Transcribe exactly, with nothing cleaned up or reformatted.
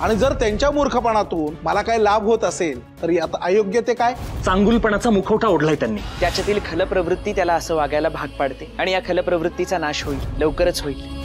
आणि जर त्यांच्या मूर्खपणातून मला काही लाभ होत असेल तर यात अयोग्य ते काय? चांगुलपणाचा मुखवटा ओढलाय त्यांनी. त्याच्यातील खलप्रवृत्ती त्याला असं वागायला भाग पाडते आणि या खलप्रवृत्तीचा नाश होईल, लवकरच होईल.